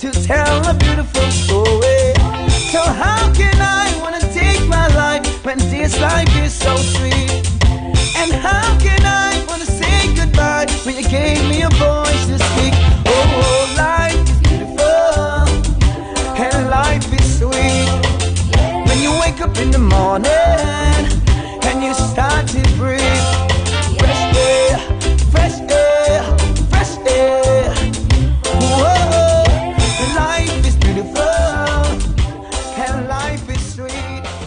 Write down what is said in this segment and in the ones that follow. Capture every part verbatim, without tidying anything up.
to tell a beautiful story. So how can I wanna take my life when this life is so sweet? And how can I wanna say goodbye when you gave me a voice to speak? Oh, life is beautiful and life is sweet. When you wake up in the morning and you start to breathe, fresh air, fresh air, fresh air. Whoa, life is beautiful and life is sweet.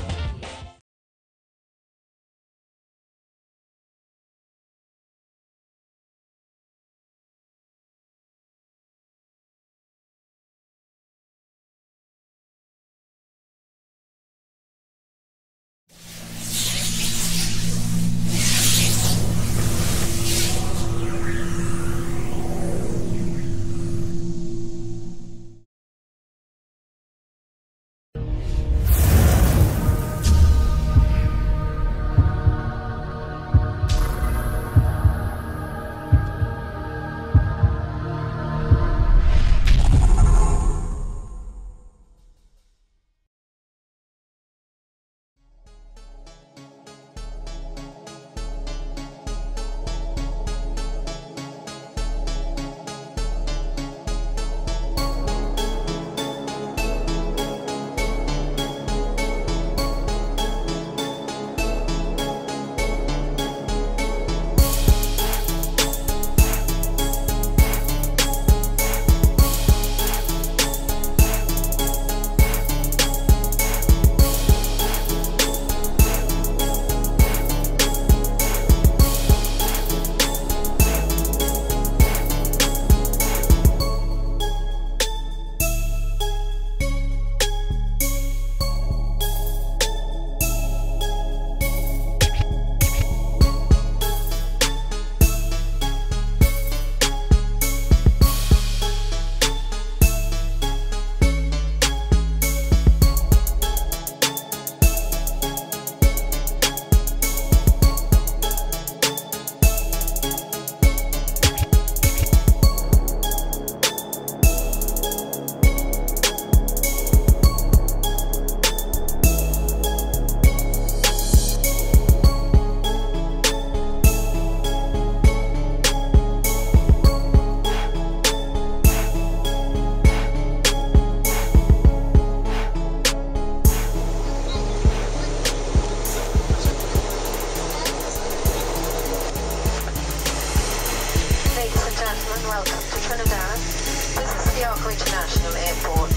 Welcome to Trinidad. This is the Arco International Airport.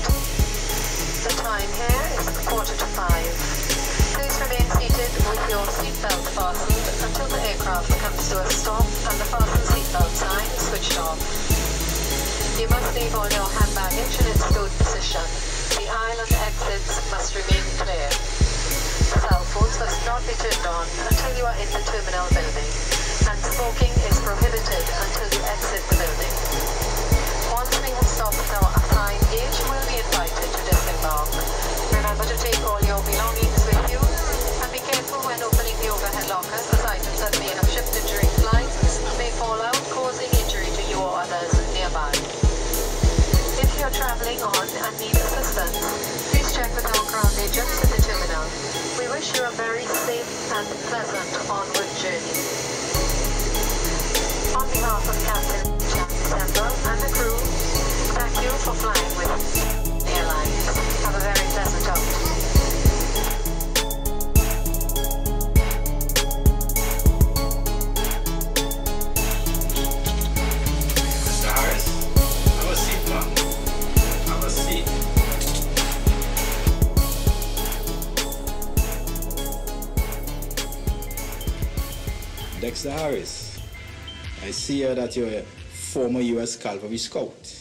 The time here is a quarter to five. Please remain seated with your seatbelt fastened until the aircraft comes to a stop and the fasten seatbelt sign is switched off. You must leave all your hand baggage in its stowed position. The aisle and exits must remain clear. Cell phones must not be turned on until you are in the terminal building, and smoking is prohibited until you exit the building. Once we have stopped our assigned gate, you will be invited to disembark. Remember to take all your belongings with you, and be careful when opening the overhead lockers, as items that may have shifted during flight may fall out, causing injury to you or others nearby. If you are traveling on and need assistance, please check with our ground agents in the terminal. We wish you a very safe and pleasant onward journey. On behalf of Captain December and the crew, thank you for flying with the airline. Have a very pleasant outing. Mister Harris, have a seat, man. Have a seat. Dexter Harris, I see here that you're a former U S Cavalry Scout.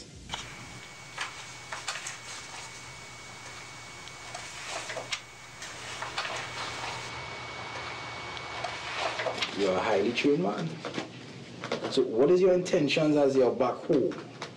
You're a highly trained man. So what is your intentions as you're back home?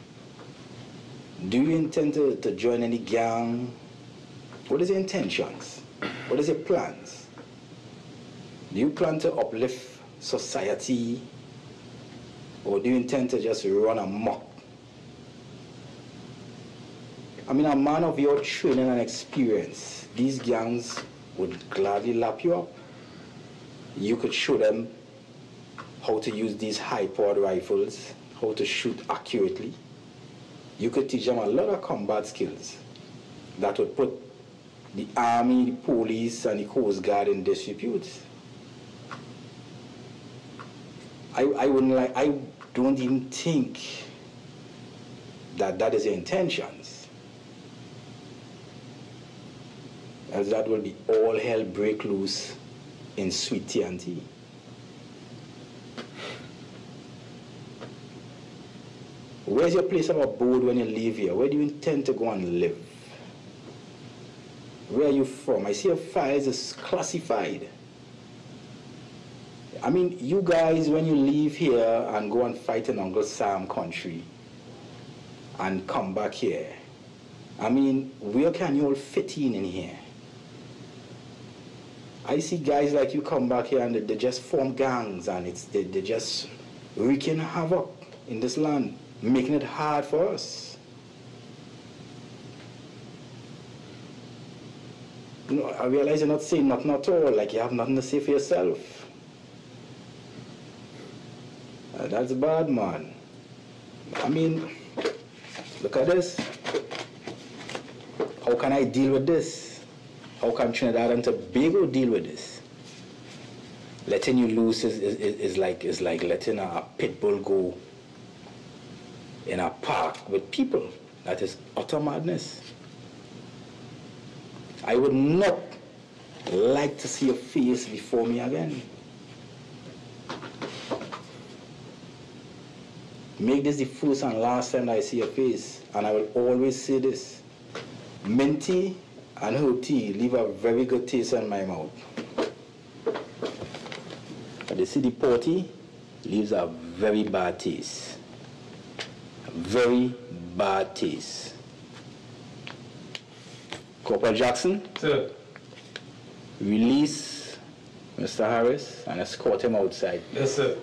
Do you intend to, to join any gang? What is your intentions? What is your plans? Do you plan to uplift society, or do you intend to just run amok? I mean, a man of your training and experience, these gangs would gladly lap you up. You could show them how to use these high-powered rifles, how to shoot accurately. You could teach them a lot of combat skills that would put the army, the police, and the Coast Guard in disrepute. I, I wouldn't like, I don't even think that that is your intentions. As that will be all hell break loose in sweet T N T. Where's your place of abode when you leave here? Where do you intend to go and live? Where are you from? I see your files is classified. I mean, you guys, when you leave here and go and fight in Uncle Sam country and come back here, I mean, where can you all fit in in here? I see guys like you come back here and they, they just form gangs and it's they, they just wreaking havoc in this land, making it hard for us. You know, I realize you're not saying nothing at all, like you have nothing to say for yourself. Uh, that's bad, man. I mean, look at this. How can I deal with this? How can Trinidad and Tobago deal with this? Letting you loose is, is, is, like, is like letting a, a pit bull go in a park with people. That is utter madness. I would not like to see your face before me again. Make this the first and last time that I see your face, and I will always say this. Minty and her tea leave a very good taste in my mouth. But you see, the Deportee leaves a very bad taste. A very bad taste. Corporal Jackson, sir, release Mister Harris and escort him outside. Yes, sir.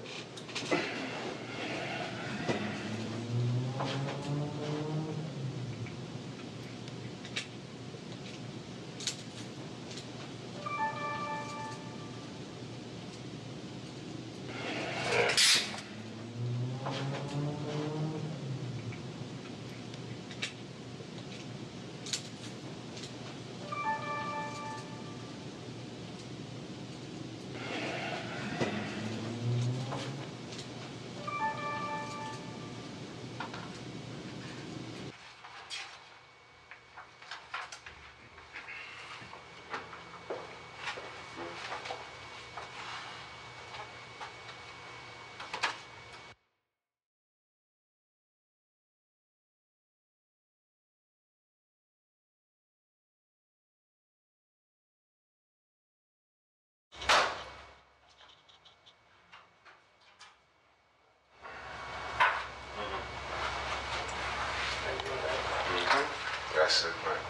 That's it, man.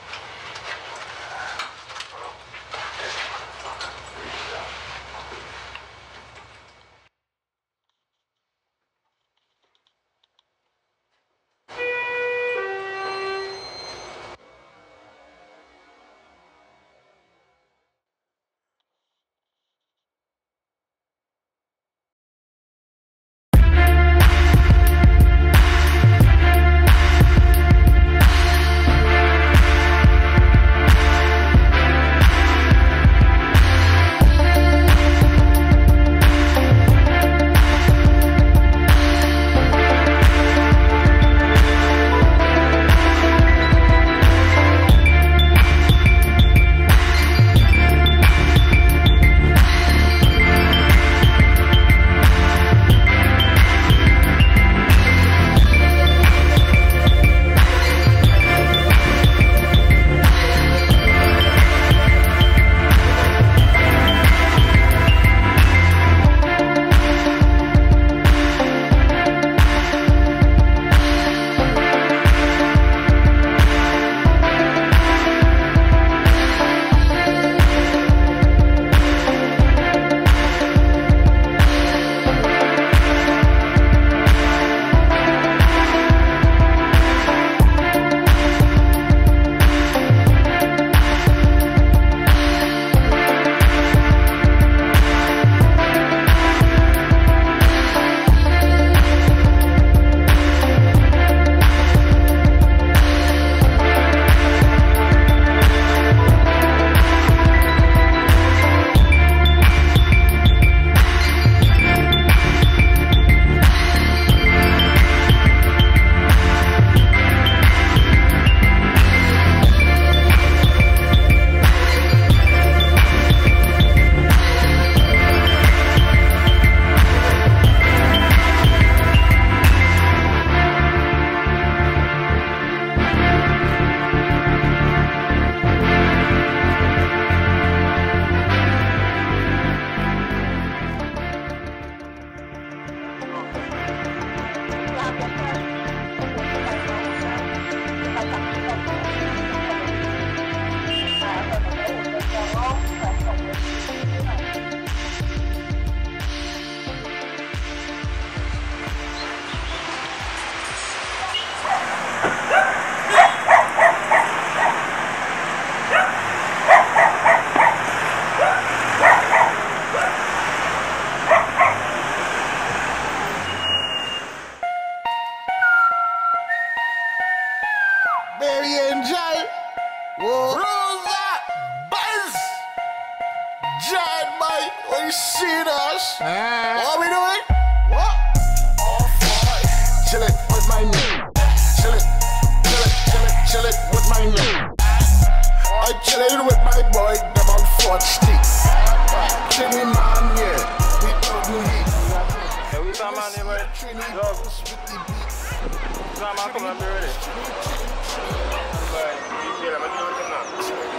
Barry Angel. Whoa. Rosa. Buzz. Giant boy. What you see us? Uh, what we doing? What? Oh, boy. Chill it with my name. Chill it. Chill it. Chill it. Chill it with my name. I chillin' with my boy, them on fourth street. Chilling man, yeah. We double heat. Yeah, we some man here, boy. Dog. Some man come and be ready. Boy, you feel I'm doing it now.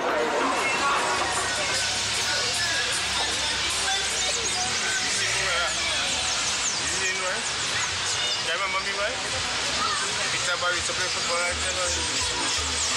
You see me, right? You remember me, right? Peter Barry to play football like that,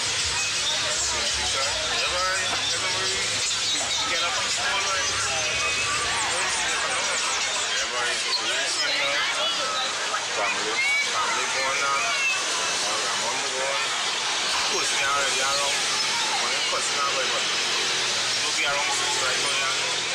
Family, family going on. I'm on the going. Push me already around. When you push me already, but you'll be around six right now.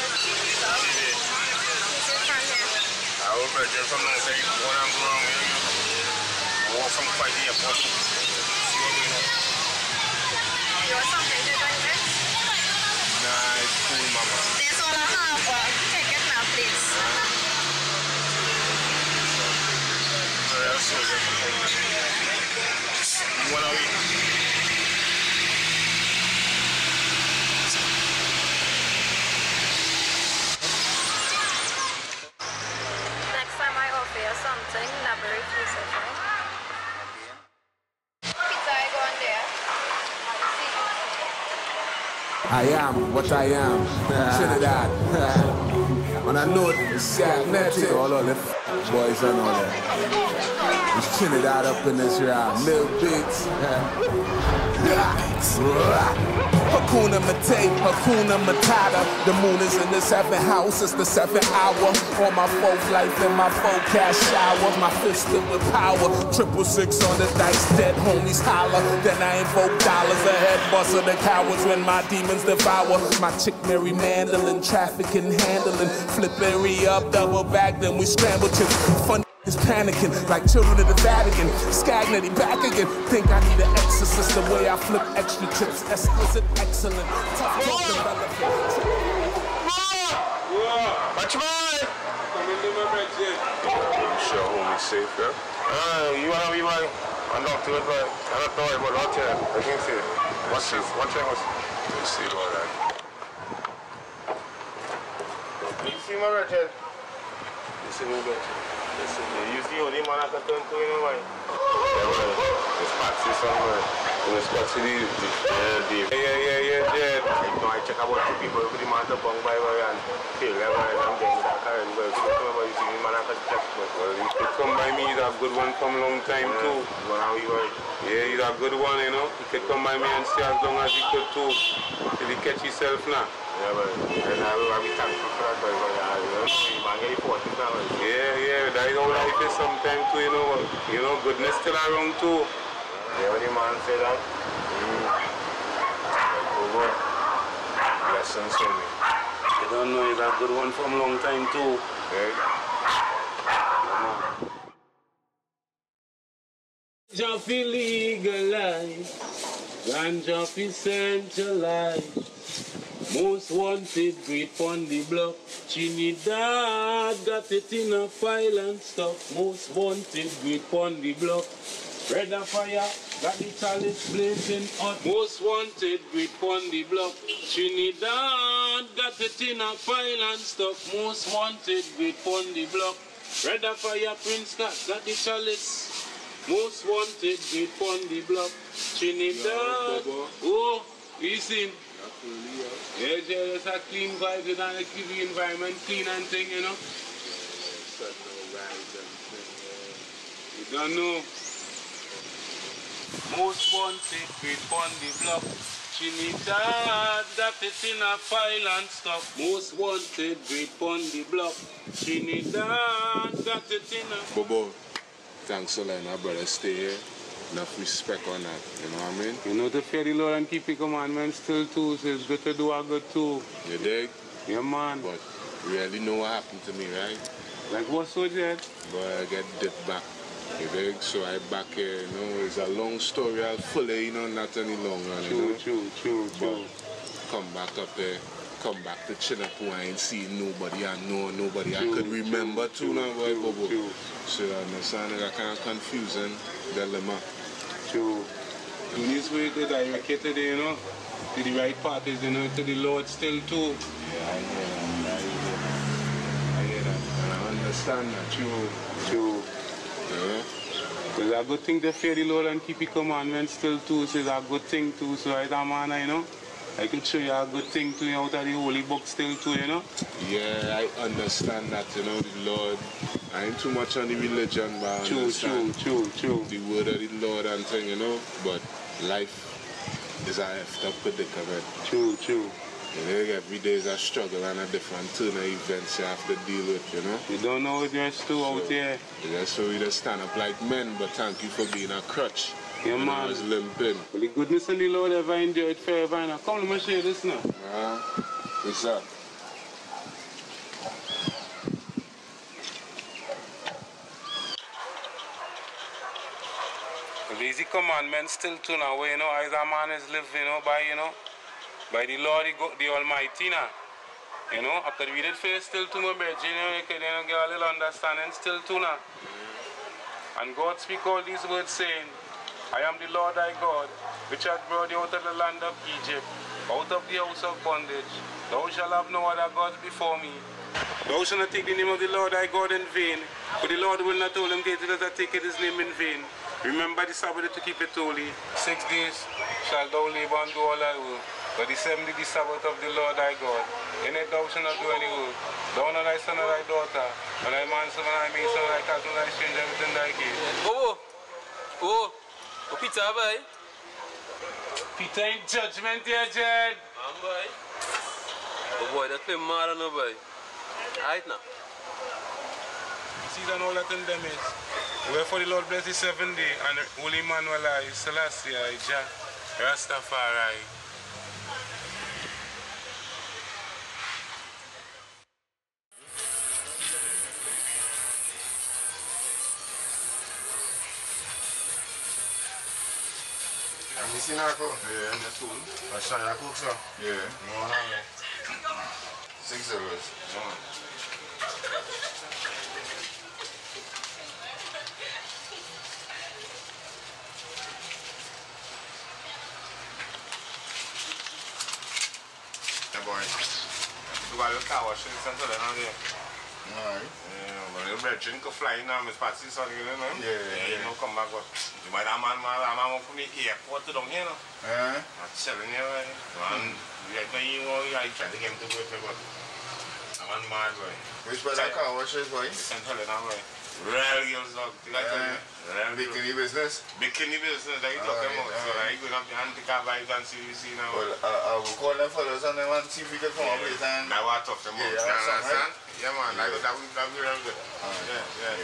I will be there from now. Say, when I'm wrong, I walk from quite the airport. See what we know. You want something to drink next? Nah, it's cool, mama. There's all I have. Uh, take it now, please. You wanna eat? Next time I offer you something, never refuse it, right? Pizza, I go on there. I am what I am. Trinidad. And I know it's magnetic. All of the boys and all that. It's Trinidad up in this round. Lil Beats. Hakuna Matata, Hakuna Matata. The moon is in the seventh house, it's the seventh hour. All my folk life in my forecast shower. My fist filled with power. Triple six on the dice, dead homies holler. Then I invoke dollars ahead, bust of the cowards when my demons devour. My chick Mary Mandolin, trafficking, handling. Flip area up, double back, then we scramble chips. Fun is panicking like children of the Vatican. Scagnetti back again. Think I need an exorcist the way I flip extra chips. Exquisite, excellent. Tough talk development. Watch mine! Come in, my red jet. You sure home is safe, yeah? Uh, you wanna be my I'm not to it, but I'm not worried about what here. I can see it. Watch this. Watch it. You see all that. You see my red jet? You see my red jet? You see how the man I can turn to in my mind? Yeah, well, it's Patsy somewhere. It's Patsy the yeah, yeah, yeah, yeah, yeah. I know I check about two people who the man to bung by my and feel like I'm getting that car and well, you see the man I can check. Well, he could come by me, he's a good one from a long time too. Yeah, he's a good one, you know. He could come by me and stay as long as he could too. Till he catch himself now. Yeah, but and I will be thankful for that, but you know, man get important now. Yeah, yeah, that is how life is sometimes too, you know. You know, goodness still around too. Yeah, when the man say that, mm. Like, oh God, blessings for me. You don't know he's a good one from a long time too. Yeah. Ganja fi legalize, ganja fi centralize. Most wanted, great on the block. Trinidad got it in a file and stuff. Most wanted, great on the block. Red of fire, got the chalice blazing hot. Most wanted, great on the block. Trinidad got it in a file and stuff. Most wanted, great on the block. Red of fire, Prince Scott got the chalice. Most wanted, great on the block. Trinidad, oh, you seen? Yeah, just a clean vibe, you know, keep the environment clean and thing, you know. You don't know. Most wanted, great on the block. Trinidad, that it in a file and stuff. Most wanted, great on the block. Trinidad, that it in a... Bobo, thanks a lot, my brother. Stay here. Enough respect on that, you know what I mean? You know, to fear the Lord and keep the commandments still too, so it's good to do a good too. You dig? Yeah, man. But you really know what happened to me, right? Like what so, Jed? Boy, I get dipped back You dig? So I back here, you know, it's a long story, I'll fully, you know, not any longer, you True, know. true, true, true. But come back up there, come back to Chinapoo, I ain't seen nobody, I know nobody True, I could remember true, too now, boy, true, Bobo. true. So you understand that kind of confusing dilemma. True. You need to to direct it to the, you know, to the right parties, you know, to the Lord still too. Yeah, I hear that, I hear that. I hear that, and I understand that. True, true. Yeah. It's a good thing to fear the Lord and keep His commandments still too. So it's a good thing too. So right, man, you know, I can show you a good thing too out of the holy book still too, you know. Yeah, I understand that, you know, the Lord. I ain't too much on the religion, but I True, understand true, true, true. the word of the Lord and thing, you know. But life is a effed up predicament. True, true. You know, every day is a struggle and a different turn of events you have to deal with, you know. You don't know what there's too So, out there. yeah, so we just stand up like men, but thank you for being a crutch. Yeah, when I man. was limping. But the goodness and the Lord ever endured forever. Now come, let me show you this now. Uh, what's that? The basic commandments still too now, where, you know, as a man is lived, you know, by, you know, by the Lord, the, God, the Almighty now. You know, I could read it first still to my bed, you know, you can, you know, get a little understanding still too now. And God speak all these words saying, I am the Lord thy God, which hath brought thee out of the land of Egypt, out of the house of bondage. Thou shalt have no other gods before me. Thou shalt not take the name of the Lord thy God in vain, for the Lord will not hold him guilty that hath taken his name in vain. Remember the Sabbath to keep it holy. Six days shalt thou labor and do all thy work, but the seventh day the Sabbath of the Lord thy God. In it thou shalt not do any work. Thou nor thy son nor thy daughter, nor thy manservant nor thy maidservant, nor thy cattle, nor thy stranger within thy gate. Oh, oh, oh, Peter, boy. Peter in judgment here, Jed. Man, boy. Oh, boy, that play mad on no, boy. Alright now. See that all that in them is. Wherefore the Lord bless the seventh day, and Holy Emmanuel, Selassie, Jah, Rastafari. Have you seen that cook? Yeah, that's cool. That's how you cook, sir? Yeah. No, no, no. Six zeros. No. Yeah, boy. You got a car wash in the center there, now, there. Alright. Yeah, but the bread drink can fly in now, Miss Patsy, sorry, you know? Yeah, yeah, yeah. You know, come back, but you might have a man, man, I'm going to put me airport to down here, no? Yeah. I'm telling you, right? Man, you know, you know, I try to get him to go to, but I'm mad, boy. Which part of the car wash is, boy? Saint Helena, boy. Real girls, dog. Did I tell you? Bikini business? Bikini business, that you talking about. So, I go up and take a vibe and see you see now. Well, I will call them fellas and then see if we can come up with it. And I want to talk to them. Yeah, understand? Yeah, man. That would be real good. Yeah, yeah.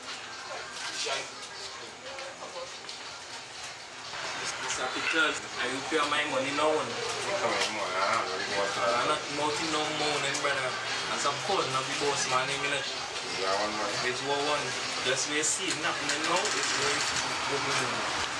Mister Because I will pay my money now. Come on, man. I'm not nothing no morning, brother. As I'm calling up the boss, man, name it. Yeah, one man. It's one one. Just we see nothing now. It's going to go in.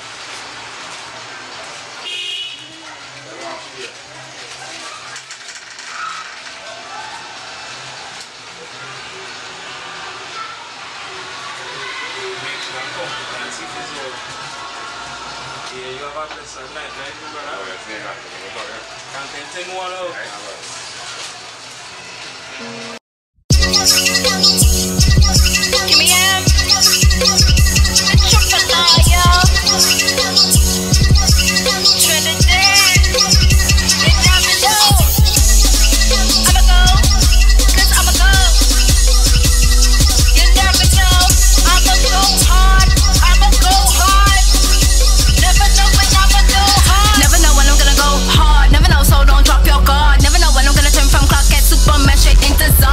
Make sure I come and see if it's all. Yeah, you have a blessed night, right, brother? Oh, yes, yeah. Can't take one out. Give me a triple R, yo. Trinidad, they drop it low. I'ma go, cause I'ma go. You never know, I'ma go hard, I'ma go hard. Never know when I'ma go hard. Never know when I'm gonna go hard. Never know, so don't drop your guard. Never know when I'm gonna turn from clock at Superman straight into zone.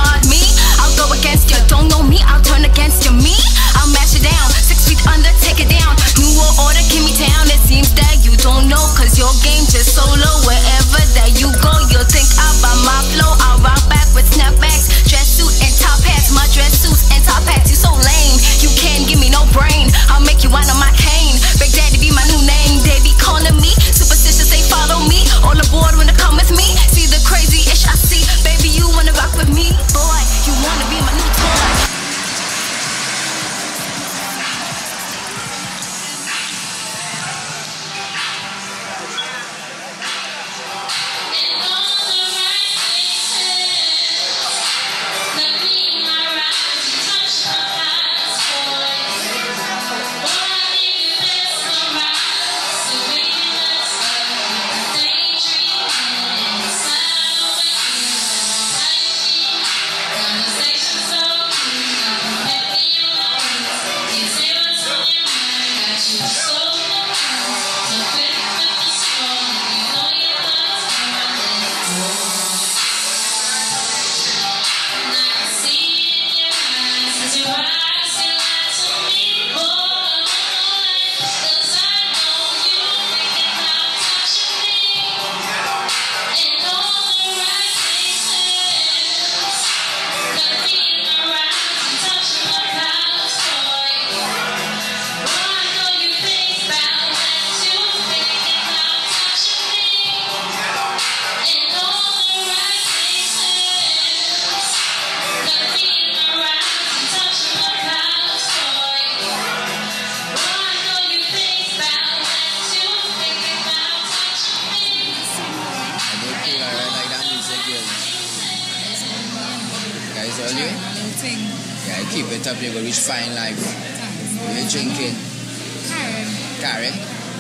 thing. Yeah, keep it up, you're going to reach fine life. What are you drinking? Karen. Karen?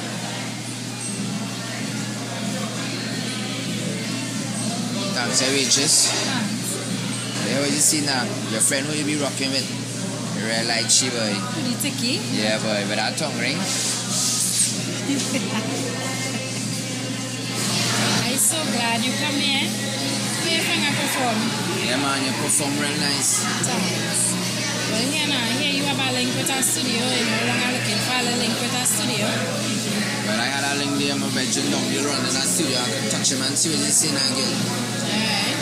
Thanks, I Regis. Yeah, what you see now? Your friend who you be rocking with? You really like she, boy. Pretty ticky. Yeah, boy, with that tongue ring. I'm so glad you come here. Where you think I perform? Yeah, man, you perform real nice. Thanks. Well, here now, here you have a link with our studio. You know, I'm looking for a link with our studio. Well, I had a link there in my bedroom down the road in that studio. I could touch him and see what you see now again. Alright.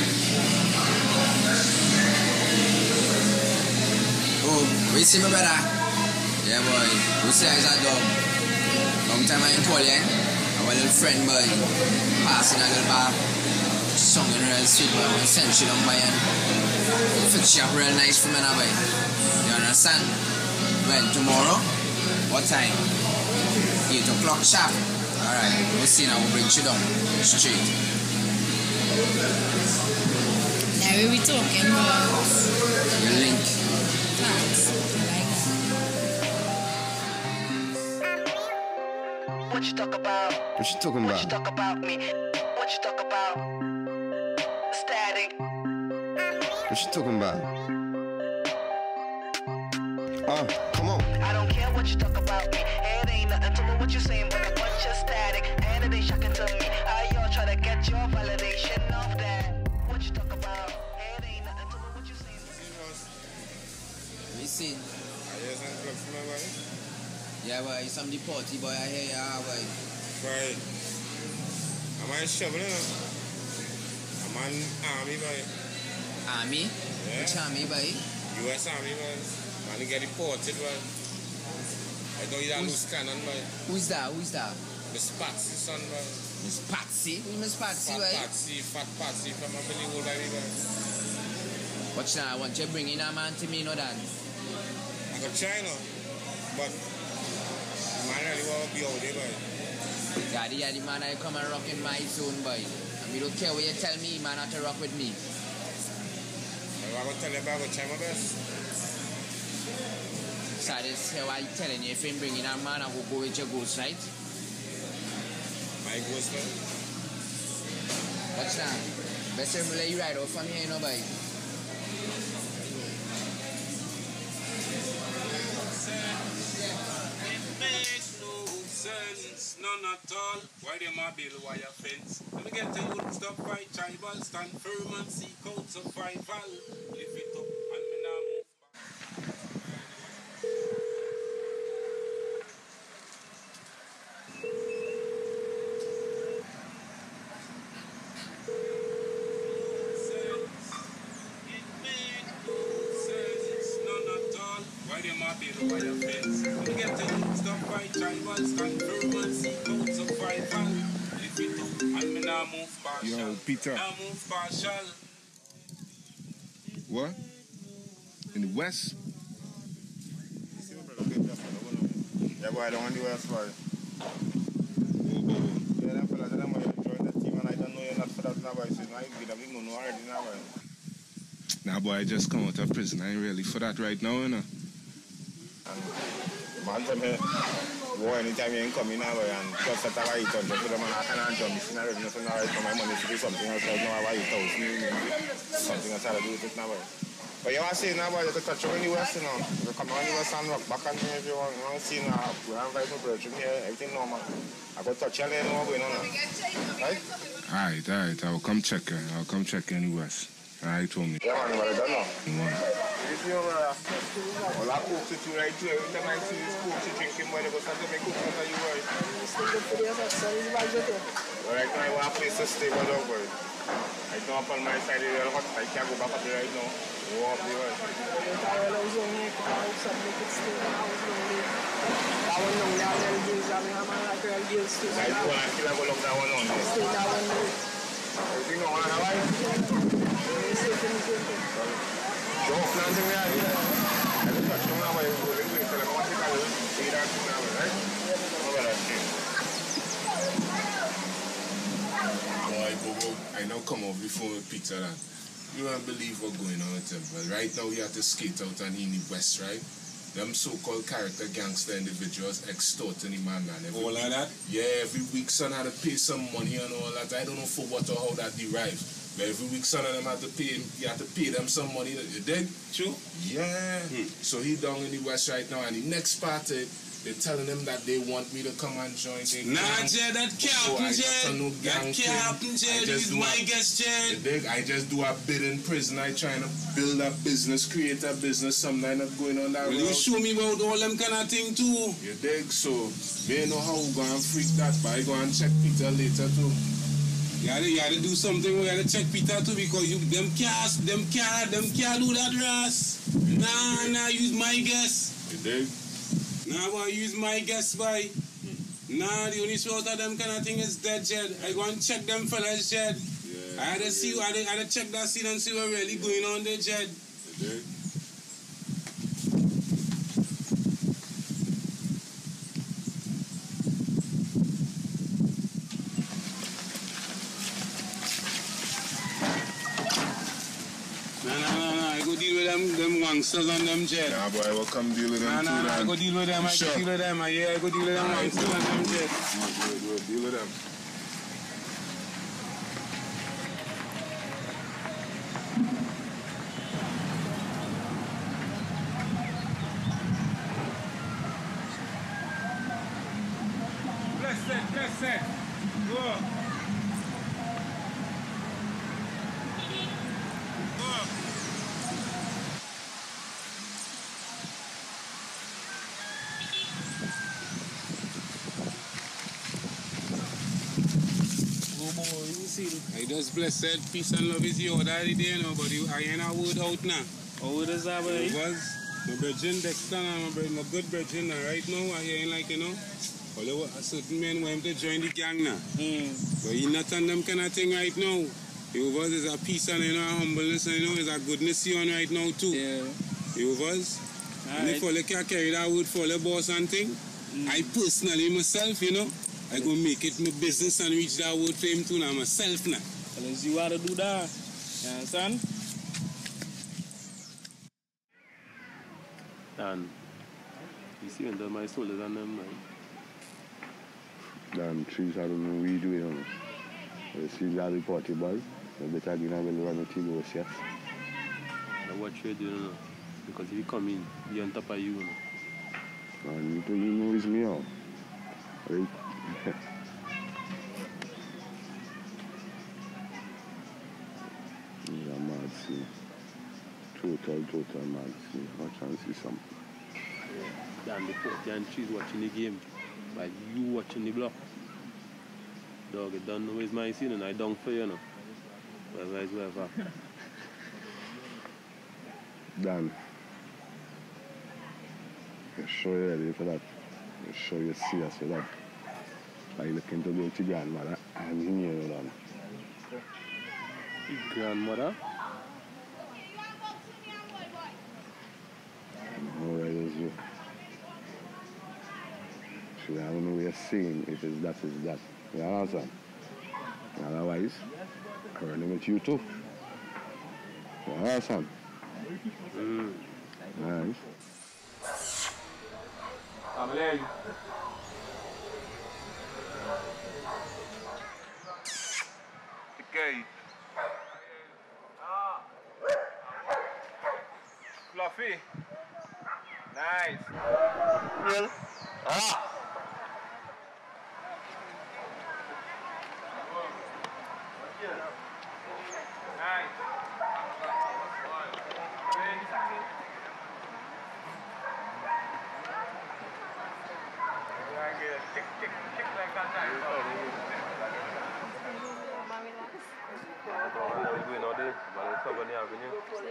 Oh, we see my brother? Yeah, boy. Who says that dog? Long time I ain't call you, eh? Our little friend, boy. Passing a little bar. Song in real sweet, boy. I send you down by and fix you up real nice for me now, boy. You understand? When? Tomorrow? What time? eight o'clock sharp. Alright, we'll see now. We'll bring you down. Straight. Now we be talking about Your link. Thanks. I like that. What you talk about? What you talking What about? you talk about me? What you talk about? Static. What you talking about? Uh, come on. I don't care what you talk about me. It ain't nothing to me what you saying, but a bunch of static. And it ain't shocking to me. I y'all try to get your validation of that. What you talk about? It ain't nothing to me what you saying. We see. Yeah, boy, some Deportee boy I hear ya, boy. Right. I'm on shovel, you know. I'm on army, boy. Army? Yeah. Which army, boy? U S Army, boy. Man, he get deported, boy. I don't even lose cannon, boy. Who's that? Who's that? Miss Patsy, son, boy. Miss Patsy? Who's Miss Patsy, Fat boy? Patsy, Fat Patsy from a Billy Wood, baby, boy. Watch now, I want you to bring in a man to me, no, Dan. I could try, no. But man really want to be out there, boy. Yeah, the, yeah, the man I come and rock in my zone, boy. And we don't care what you tell me, man, not to rock with me. Well, I'm going to tell you about what try my best. So this is why I'm telling you, if you bring in a man, I will go with your ghost, right? My ghost, man. Watch now. Best of let you ride off from here, you know, boy. None at all. Why them a build wire fence? Let me get to you stop fight tribal, stand firm and seek out survival. Lift it up and me now move None at all. Why them a build wire fence? Let me get to you stop fight tribal, stand firm and seek out survival. Lift it up and me now move partial. Yo, Peter. Now move partial. What? In the west? Yeah, boy, I don't want the west, boy. Yeah, that fella, that man, you join the team and I don't know you're not for that now, boy. So now you get a big no already now, boy. Nah, boy, I just come out of prison. I ain't really for that right now, you know. And man tell me, boy, anytime you ain't coming now, boy, and plus that I eat on, just for the man, I can't enjoy me. See, I already know something alright for my money to do something else. Like, now I eat out, something else I do with it now, boy. But you want to see now, boy, you can touch on the west, you know. You come on the west and rock back on me if you want. You want to see now, we have right for bridge here, everything normal. I go touch your lane over, you know. Right? Alright, alright, I'll come check her. I'll come check her in the west. Alright, homie. Yeah, man, but I don't know. One. If you uh, well, I cook to you right too. Every time I see this cook to drinking, boy, they go start to make cook for you, boy. Well, right now, I want a place to stay, but don't worry. I know up on my side, it's real hot. I can't go back up there right now. Go up there, boy. I do want to kill and go look that one on. Everything on one, right? Don't plan to me out here. I just touch on now, but I'm going to tell them what you can do. See that now, right? Over that shit. Boy, go, go. I now come over before with pizza, that. You won't believe what's going on with him. But right now he had to skate out on in the West, right? Them so-called character gangster individuals extorting him man, man. Every all week, of that? Yeah, every week son had to pay some money and all that. I don't know for what or how that derives. But every week son of them had to pay him, you had to pay them some money. You dig? True? Yeah. Hmm. So he down in the West right now, and the next party, they're telling him that they want me to come and join their Nah, gang. Jed, that can't happen, Jed. No That can't happen, Jed. He's my guest, Jed. You dig? I just do a bid in prison. I trying to build a business, create a business, something I'm not going on that Well, road. you show me about all them kind of thing too. You dig? So, we know how we go and freak that, but I go and check Peter later too. You gotta, you gotta do something. We gotta check Peter too because you them can't, them can't, them can't do that, Ras. Nah, nah, use my guess. You dig? Nah, boy, use my guess, boy. Nah, the only sort of them kind of thing is dead, Jed. I go and check them fellas, Jed. Yeah. I had to see, I had to, I had to check that scene and see what really going on there, Jed. You dig? Deal with them, them gangsters on them, Jed. Nah, boy, I will come deal with them nah, too, nah, nah, I go deal with them, I sure. go deal with them, yeah, I go deal with them right, gangsters on them, Jed. Deal, deal, deal with them. Blessed, blessed. Go. I just blessed peace and love is your daddy there, you know, but you, I ain't a word out now. How old is that, boy? It was my virgin Dexter and my, my good virgin now. Right now, I ain't like, you know, although a certain man want him to join the gang now. Mm. But he not on them kind of thing right now. You was is a peace and, you know, a humbleness and, you know, is a goodness you on right now too. Yeah. You was. All and right. if all can carry that word for the boss and thing, mm. I personally myself, you know, I go make it my business and reach that word for him too now myself now. Unless you want to do that. You understand? And you see under my shoulders and them, man. Damn, trees, I don't know what you do, you know. You see that Deported boy, you better get a well run with you, yes. Now what you do, you know, because if you come in, be on top of you, you know. And you think you know it's me, huh? Right? Yeah, mad scene. Total, total mad scene. I'm trying to see something. Yeah, and the Deportee and she's watching the game, but you watching the block. Dog, it don't know it's my scene and I don't for you, you know. Whatever is whatever. Dan, I'm sure you're ready for that. I'm sure you're serious for that. I look into go to grandmother and in here, Dan. Grandmother? No, right as you. So I don't know what you're saying. If it's that, it's that. You understand? Otherwise, I'm running with you too. You understand? Mm. Nice. I'm leg. Okay. Ah. Fluffy. Nice. Real. Ah. Nice. Tick, tick, tick like that. We're not there, but it's over the avenue.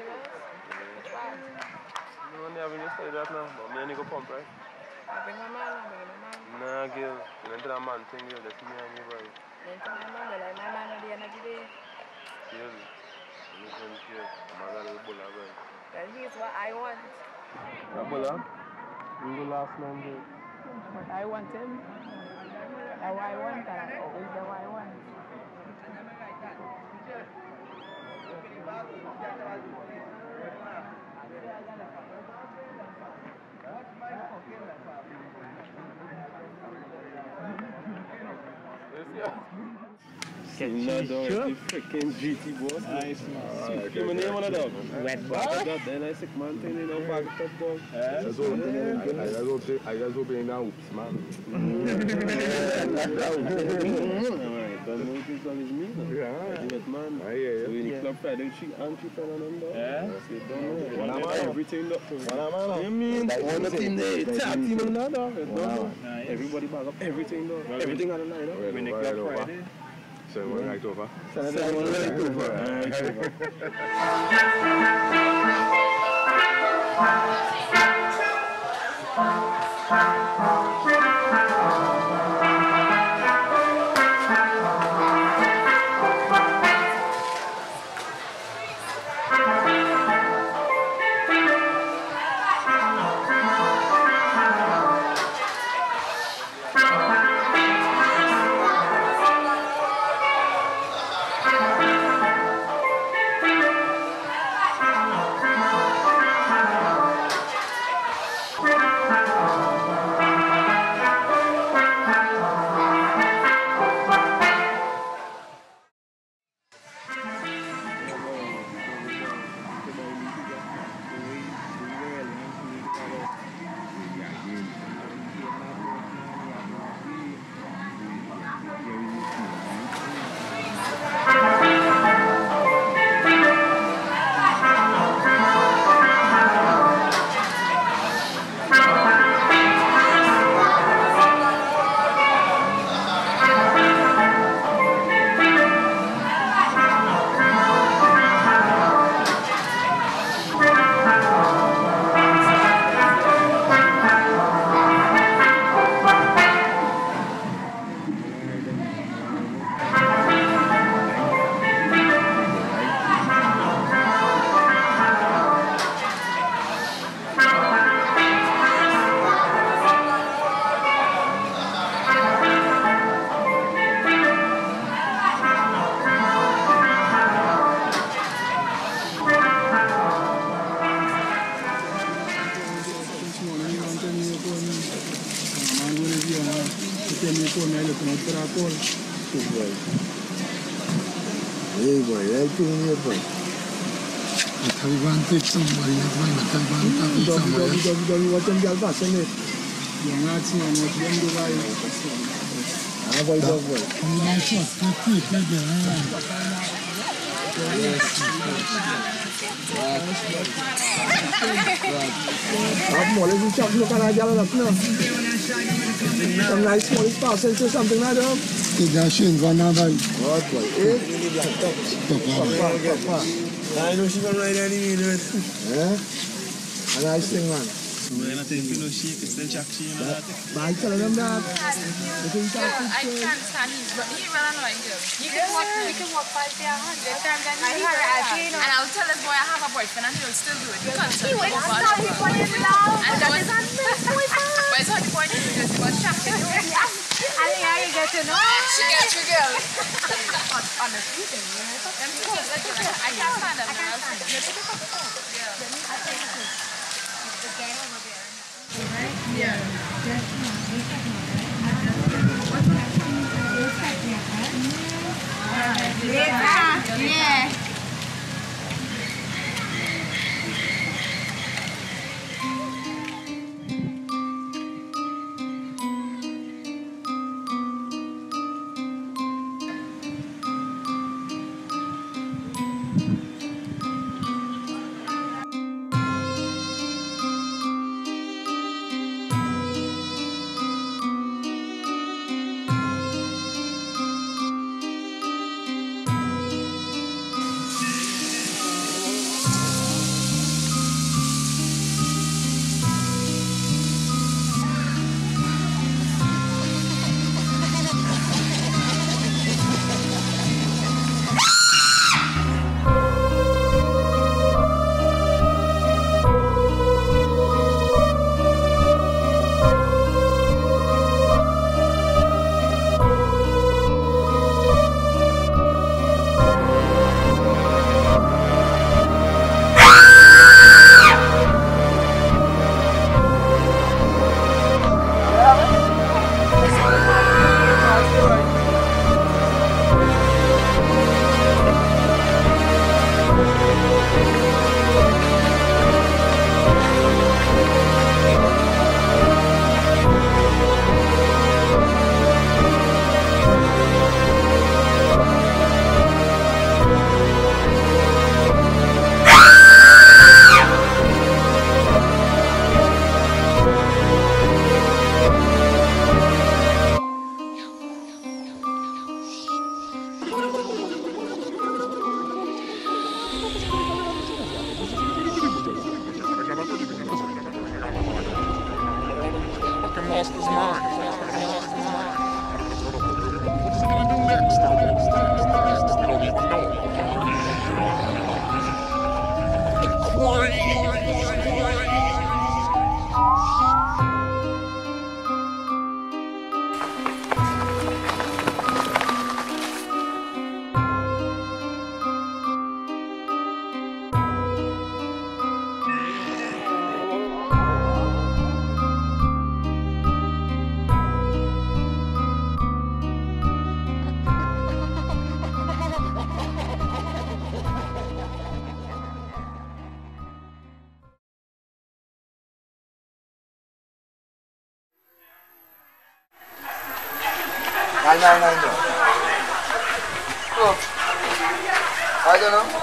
You on the avenue side that now, but me and you go pump, right? I bring my man, I bring my man. Nah, girl. You went to that man thing, girl. That's me and you, boy. Then to my man, like my man at the end of the day. Girl. You don't care. I'm a little bulla, boy. Well, here's what I want. A bulla? You the last man, girl. But I want him. That's what I want, and I always the what I want. The freaking G T boss. Nice, man. Give me name on the dog. Wet boy. Then I sick man thing in a bag of dog. I just hope I just hope I just hope you know oops, man. Alright, don't know what this song is me. Yeah. Give it, man. I hear you. So in the club Friday, she and she friend on them dog. Yeah. So don't know. One man. Everything up. One man. You mean one team there, top team in the dog. Everybody bag up everything dog. Everything on the night dog. When the club Friday. Send one right over. Send one right over. Hey boy, help me here boy. The Taliban take somebody, the Taliban take somebody. W W what them girl pass in it? You're not seeing what them do right. Ah boy, boy, boy. I'm not sure, take take take it, I'm more than just look at that girl up now. Some nice small pass into something like that. Take that shit, one now, boy. What boy? Eh? Papa, papa. I know she gonna ride any minute. Eh? A nice thing, man. So we're not taking no shake, it's still jack shake, you know that? But I tell them that. They can Girl, I can't stand him. He's well annoying, girl. You can walk, you can walk five day a hundred times and he's very hard. And I'll tell this boy I have a boyfriend and he'll still do it. Because he will not tell you for his love. And that is not the boyfriend. But it's not the point because he was shacking you. I think how you get to know. She gets you, girl. Honestly, then you know. Them two kids, I can't stand them. I can't stand them. Yeah. I think it's the game over there. Yeah. Later. Yeah. nine nine nine. Oh. I don't know.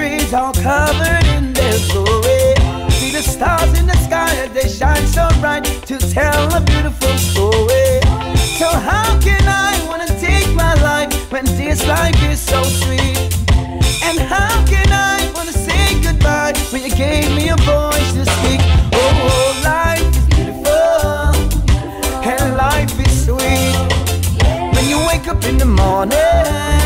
trees all covered in their glory. See the stars in the sky as they shine so bright to tell a beautiful story. So how can I wanna take my life when this life is so sweet? And how can I wanna say goodbye when you gave me a voice to speak? Oh, life is beautiful and life is sweet. When you wake up in the morning